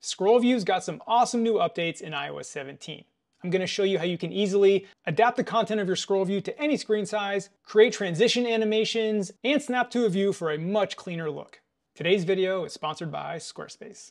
ScrollView's got some awesome new updates in iOS 17. I'm going to show you how you can easily adapt the content of your ScrollView to any screen size, create transition animations, and snap to a view for a much cleaner look. Today's video is sponsored by Squarespace.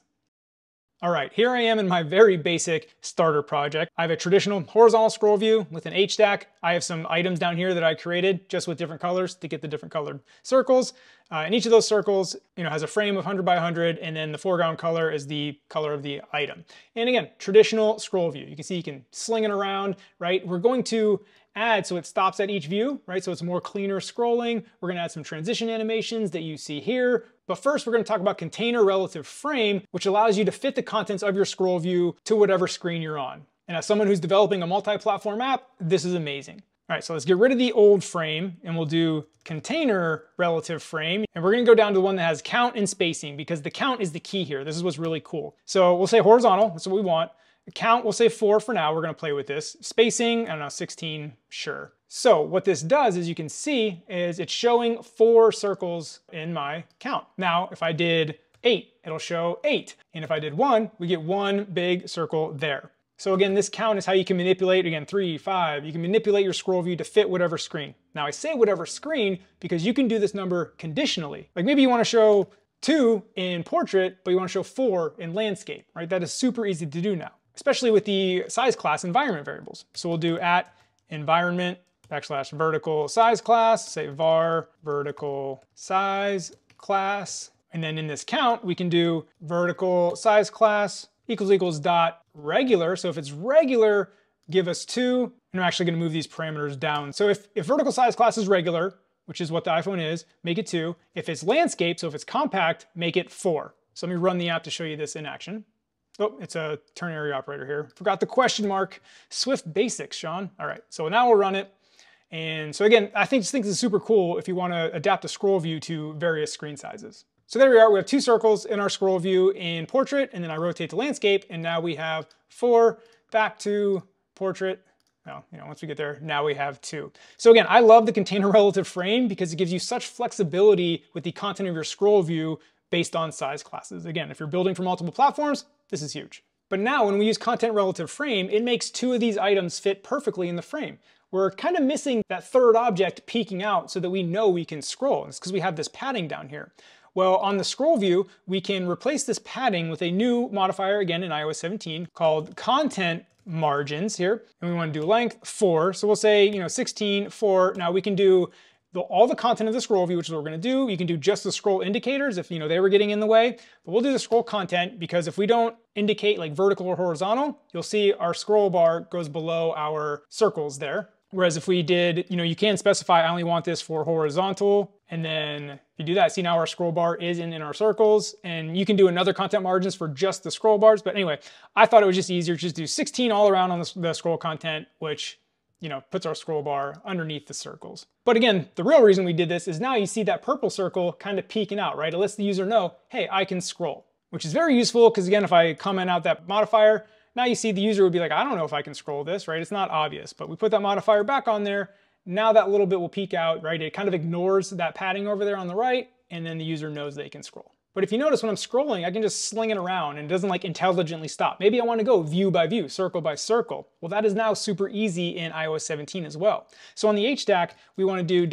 All right, here I am in my very basic starter project. I have a traditional horizontal scroll view with an H stack. I have some items down here that I created just with different colors to get the different colored circles. And each of those circles, has a frame of 100 by 100, and then the foreground color is the color of the item. And again, traditional scroll view. You can see you can sling it around, right? We're going to add so it stops at each view, right? So it's more cleaner scrolling. We're gonna add some transition animations that you see here. But first, we're gonna talk about container relative frame, which allows you to fit the contents of your scroll view to whatever screen you're on. And as someone who's developing a multi-platform app, this is amazing. All right, so let's get rid of the old frame and we'll do container relative frame. And we're gonna go down to the one that has count and spacing because the count is the key here. This is what's really cool. So we'll say horizontal, that's what we want. Count, we'll say 4 for now. We're gonna play with this. Spacing, I don't know, 16, sure. So what this does, as you can see, is it's showing 4 circles in my count. Now, if I did 8, it'll show 8. And if I did 1, we get 1 big circle there. So again, this count is how you can manipulate, again, 3, 5, you can manipulate your scroll view to fit whatever screen. Now I say whatever screen because you can do this number conditionally. Like maybe you wanna show 2 in portrait, but you wanna show 4 in landscape, right? That is super easy to do now, especially with the size class environment variables. So we'll do at environment / vertical size class, say var vertical size class. And then in this count, we can do vertical size class == dot regular. So if it's regular, give us 2. And I'm actually gonna move these parameters down. So if vertical size class is regular, which is what the iPhone is, make it 2. If it's landscape, so if it's compact, make it 4. So let me run the app to show you this in action. Oh, it's a ternary operator here. Forgot the question mark. Swift basics, Sean. All right, so now we'll run it. And so again, I just think this is super cool if you want to adapt a scroll view to various screen sizes. So there we are, we have 2 circles in our scroll view in portrait, and then I rotate to landscape, and now we have 4 back to portrait. Well, once we get there, now we have 2. So again, I love the container relative frame because it gives you such flexibility with the content of your scroll view based on size classes. Again, if you're building for multiple platforms, this is huge. But now when we use content relative frame, it makes 2 of these items fit perfectly in the frame. We're kind of missing that third object peeking out so that we know we can scroll. It's because we have this padding down here. Well, on the scroll view, we can replace this padding with a new modifier, again in iOS 17, called contentMargins here. And we want to do length 4. So we'll say, 16, 4. Now we can do all the content of the scroll view, which is what we're going to do. You can do just the scroll indicators if they were getting in the way. But we'll do the scroll content because if we don't indicate like vertical or horizontal, you'll see our scroll bar goes below our circles there. Whereas if we did, you can specify I only want this for horizontal, and then if you do that, see now our scroll bar is in our circles, and you can do another content margins for just the scroll bars. But anyway, I thought it was just easier to just do 16 all around on the scroll content, which puts our scroll bar underneath the circles. But again, the real reason we did this is now you see that purple circle kind of peeking out, right? It lets the user know, hey, I can scroll, which is very useful because again, if I comment out that modifier, now you see the user would be like, I don't know if I can scroll this, right? It's not obvious, but we put that modifier back on there. Now that little bit will peek out, right? It kind of ignores that padding over there on the right, and then the user knows they can scroll. But if you notice when I'm scrolling, I can just sling it around and it doesn't like intelligently stop. Maybe I want to go view by view, circle by circle. Well, that is now super easy in iOS 17 as well. So on the H stack, we want to do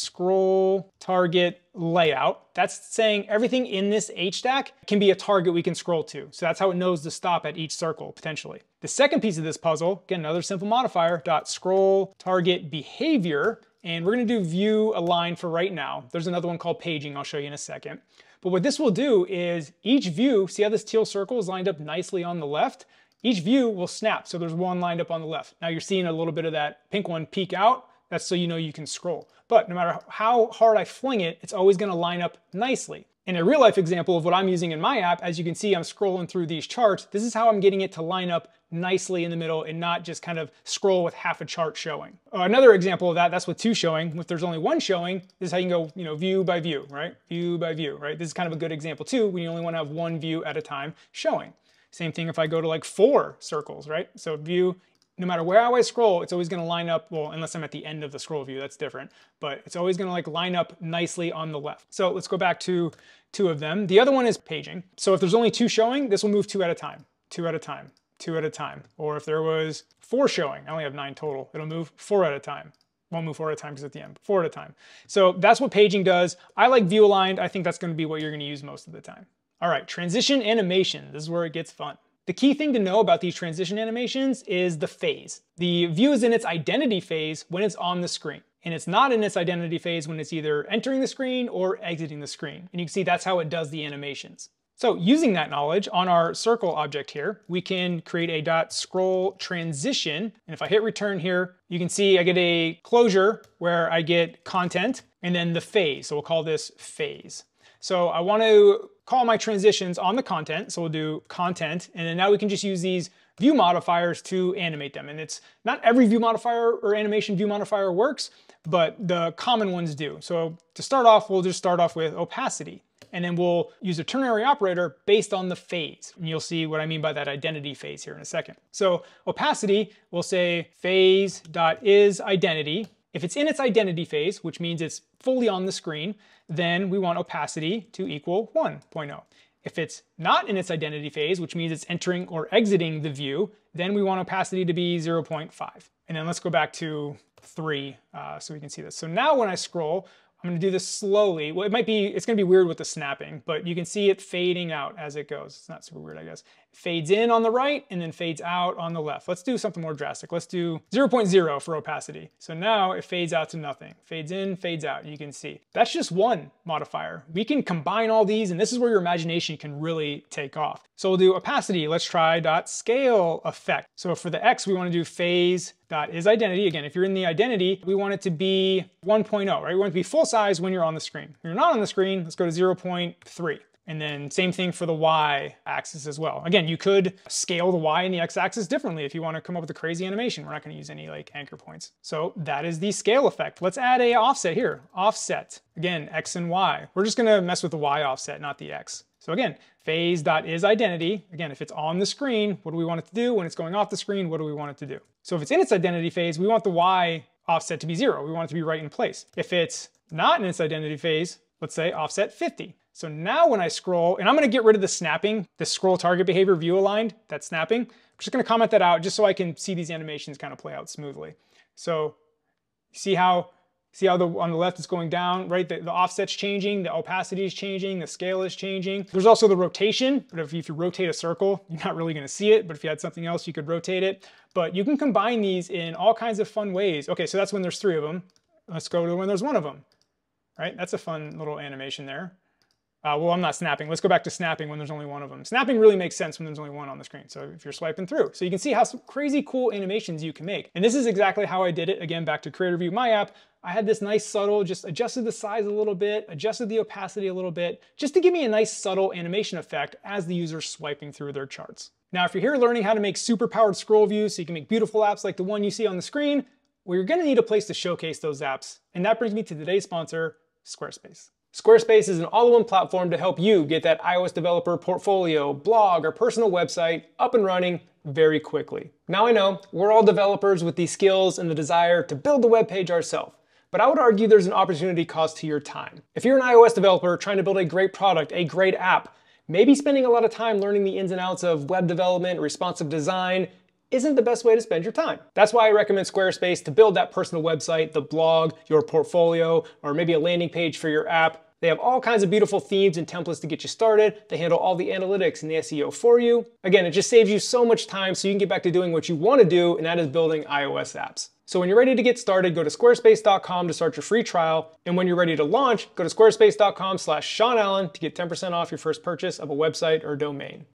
.scroll target layout. That's saying everything in this H stack can be a target we can scroll to. So that's how it knows to stop at each circle potentially. The second piece of this puzzle, again, another simple modifier, .scroll target behavior. And we're going to do view align for right now. There's another one called paging I'll show you in a second. But what this will do is each view, see how this teal circle is lined up nicely on the left? Each view will snap, so there's one lined up on the left. Now you're seeing a little bit of that pink one peek out. That's so you know you can scroll. But no matter how hard I fling it, it's always going to line up nicely. In a real life example of what I'm using in my app, as you can see, I'm scrolling through these charts. This is how I'm getting it to line up nicely in the middle and not just kind of scroll with half a chart showing. Another example of that's with 2 showing. If there's only 1 showing, this is how you can go, view by view, right? View by view, right? This is kind of a good example too, when you only want to have 1 view at a time showing. Same thing if I go to like 4 circles, right? So view, no matter where I scroll, it's always going to line up, well, unless I'm at the end of the scroll view, that's different, but it's always going to like line up nicely on the left. So let's go back to two of them. The other one is paging. So if there's only two showing, this will move two at a time, two at a time, two at a time. Or if there was four showing, I only have 9 total, it'll move 4 at a time. Won't move 4 at a time because at the end, 4 at a time. So that's what paging does. I like view aligned. I think that's going to be what you're going to use most of the time. All right, transition animation. This is where it gets fun. The key thing to know about these transition animations is the phase. The view is in its identity phase when it's on the screen, and it's not in its identity phase when it's either entering the screen or exiting the screen. And you can see that's how it does the animations. So using that knowledge on our circle object here, we can create a .scroll transition. And if I hit return here, you can see I get a closure where I get content and then the phase. So we'll call this phase. So I want to call my transitions on the content. So we'll do content, and then now we can just use these view modifiers to animate them. And it's not every view modifier or animation view modifier works, but the common ones do. So to start off, we'll just start off with opacity. And then we'll use a ternary operator based on the phase. And you'll see what I mean by that identity phase here in a second. So opacity, we'll say phase.isIdentity. If it's in its identity phase, which means it's fully on the screen, then we want opacity to equal 1.0. If it's not in its identity phase, which means it's entering or exiting the view, then we want opacity to be 0.5. And then let's go back to 3 so we can see this. So now when I scroll, I'm gonna do this slowly. Well, it's gonna be weird with the snapping, but you can see it fading out as it goes. It's not super weird, I guess. It fades in on the right and then fades out on the left. Let's do something more drastic. Let's do 0.0 for opacity. So now it fades out to nothing. Fades in, fades out, you can see. That's just one modifier. We can combine all these, and this is where your imagination can really take off. So we'll do opacity. Let's try .scale effect. So for the X, we wanna do phase.isIdentity. Again, if you're in the identity, we want it to be 1.0, right? We want it to be full size when you're on the screen. When you're not on the screen, let's go to 0.3. And then same thing for the Y axis as well. Again, you could scale the Y and the X axis differently if you want to come up with a crazy animation. We're not going to use any like anchor points. So that is the scale effect. Let's add a offset here. Offset, again, X and Y. We're just going to mess with the Y offset, not the X. So again, phase.isIdentity. Again, if it's on the screen, what do we want it to do? When it's going off the screen, what do we want it to do? So if it's in its identity phase, we want the Y offset to be 0. We want it to be right in place. If it's not in its identity phase, let's say offset 50. So now when I scroll, and I'm gonna get rid of the snapping, the scroll target behavior view aligned, that snapping. I'm just gonna comment that out just so I can see these animations kind of play out smoothly. So see how on the left it's going down, right? The offset's changing, the opacity is changing, the scale is changing. There's also the rotation, but if you rotate a circle, you're not really gonna see it, but if you had something else, you could rotate it. But you can combine these in all kinds of fun ways. Okay, so that's when there's 3 of them. Let's go to when there's 1 of them, right? That's a fun little animation there. Well, I'm not snapping. Let's go back to snapping when there's only 1 of them. Snapping really makes sense when there's only 1 on the screen. So if you're swiping through. So you can see how some crazy cool animations you can make. And this is exactly how I did it. Again, back to Creator View, my app. I had this nice subtle, just adjusted the size a little bit, adjusted the opacity a little bit, just to give me a nice subtle animation effect as the user's swiping through their charts. Now, if you're here learning how to make super powered scroll views so you can make beautiful apps like the one you see on the screen, well, you're gonna need a place to showcase those apps. And that brings me to today's sponsor, Squarespace. Squarespace is an all-in-one platform to help you get that iOS developer portfolio, blog, or personal website up and running very quickly. Now I know we're all developers with these skills and the desire to build the web page ourselves, but I would argue there's an opportunity cost to your time. If you're an iOS developer trying to build a great product, a great app, maybe spending a lot of time learning the ins and outs of web development, responsive design, isn't the best way to spend your time. That's why I recommend Squarespace to build that personal website, the blog, your portfolio, or maybe a landing page for your app. They have all kinds of beautiful themes and templates to get you started. They handle all the analytics and the SEO for you. Again, it just saves you so much time so you can get back to doing what you want to do, and that is building iOS apps. So when you're ready to get started, go to squarespace.com to start your free trial. And when you're ready to launch, go to squarespace.com/SeanAllen to get 10% off your first purchase of a website or domain.